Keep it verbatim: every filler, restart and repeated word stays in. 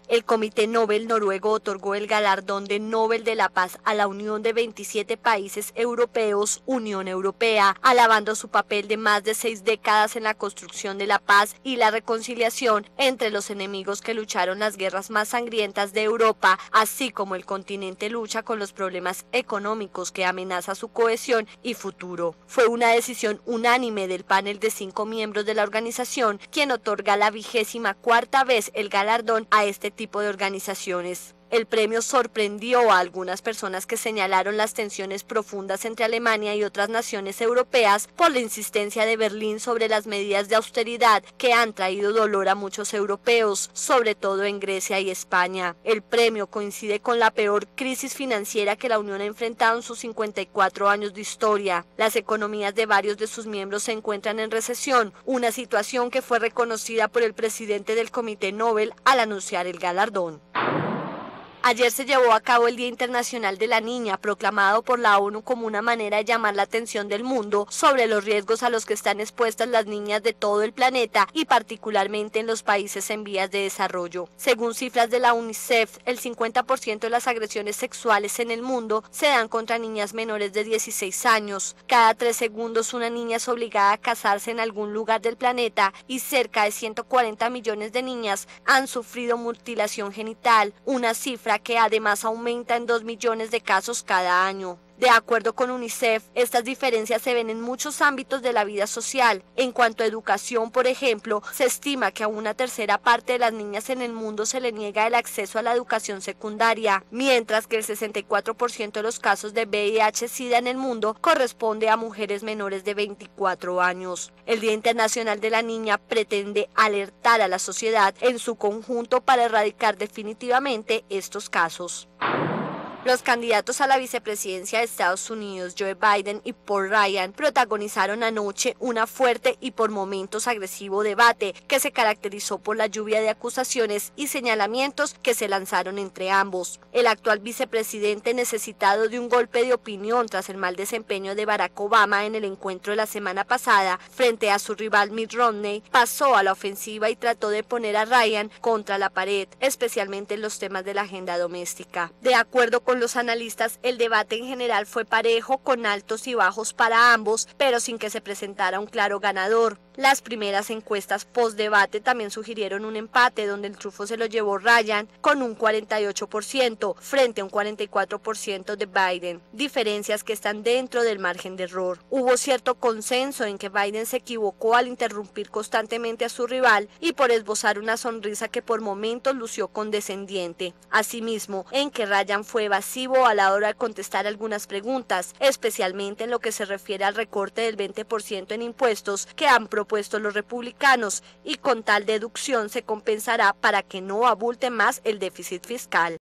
El Comité Nobel noruego otorgó el galardón de Nobel de la Paz a la unión de veintisiete países europeos, Unión Europea, alabando su papel de más de seis décadas en la construcción de la paz y la reconciliación entre los enemigos que lucharon las guerras más sangrientas de Europa, así como el continente lucha con los problemas económicos que amenaza su cohesión y futuro. Fue una decisión unánime del panel de cinco miembros de la organización, quien otorga la vigésima cuarta vez el galardón a este tipo de organizaciones. El premio sorprendió a algunas personas que señalaron las tensiones profundas entre Alemania y otras naciones europeas por la insistencia de Berlín sobre las medidas de austeridad que han traído dolor a muchos europeos, sobre todo en Grecia y España. El premio coincide con la peor crisis financiera que la Unión ha enfrentado en sus cincuenta y cuatro años de historia. Las economías de varios de sus miembros se encuentran en recesión, una situación que fue reconocida por el presidente del Comité Nobel al anunciar el galardón. Ayer se llevó a cabo el Día Internacional de la Niña, proclamado por la ONU como una manera de llamar la atención del mundo sobre los riesgos a los que están expuestas las niñas de todo el planeta y particularmente en los países en vías de desarrollo. Según cifras de la UNICEF, el cincuenta por ciento de las agresiones sexuales en el mundo se dan contra niñas menores de dieciséis años. Cada tres segundos una niña es obligada a casarse en algún lugar del planeta y cerca de ciento cuarenta millones de niñas han sufrido mutilación genital, una cifra que además aumenta en dos millones de casos cada año. De acuerdo con UNICEF, estas diferencias se ven en muchos ámbitos de la vida social. En cuanto a educación, por ejemplo, se estima que a una tercera parte de las niñas en el mundo se le niega el acceso a la educación secundaria, mientras que el sesenta y cuatro por ciento de los casos de V I H SIDA en el mundo corresponde a mujeres menores de veinticuatro años. El Día Internacional de la Niña pretende alertar a la sociedad en su conjunto para erradicar definitivamente estos casos. Los candidatos a la vicepresidencia de Estados Unidos, Joe Biden y Paul Ryan, protagonizaron anoche una fuerte y por momentos agresivo debate que se caracterizó por la lluvia de acusaciones y señalamientos que se lanzaron entre ambos. El actual vicepresidente, necesitado de un golpe de opinión tras el mal desempeño de Barack Obama en el encuentro de la semana pasada frente a su rival Mitt Romney, pasó a la ofensiva y trató de poner a Ryan contra la pared, especialmente en los temas de la agenda doméstica. De acuerdo con Con los analistas, el debate en general fue parejo, con altos y bajos para ambos, pero sin que se presentara un claro ganador. Las primeras encuestas post-debate también sugirieron un empate, donde el triunfo se lo llevó Ryan con un cuarenta y ocho por ciento frente a un cuarenta y cuatro por ciento de Biden, diferencias que están dentro del margen de error. Hubo cierto consenso en que Biden se equivocó al interrumpir constantemente a su rival y por esbozar una sonrisa que por momentos lució condescendiente. Asimismo, en que Ryan fue evasivo a la hora de contestar algunas preguntas, especialmente en lo que se refiere al recorte del veinte por ciento en impuestos que han propuesto los republicanos, y con tal deducción se compensará para que no abulte más el déficit fiscal.